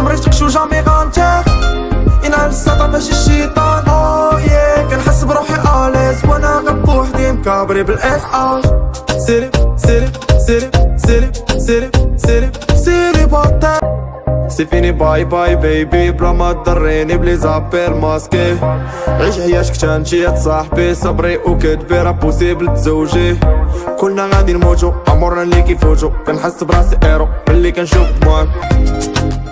مريتكش وجامي غانتيغ ينعل السطا ماشي الشيطان كنحس بروحي اليز وانا غير بوحدي مكابري بالاس اش سيري سيري سيري سيري سيري سيري سيري بطل سي فيني باي باي بيبي بلا ما تضريني بلي زابير ماسكي عيش عياشك تانتي صاحبي صبري وكدبي راه بوسيبل تزوجي كلنا غادي نموتو عمرنا اللي كيفوتو كنحس براسي ايرو ملي كنشوف معاك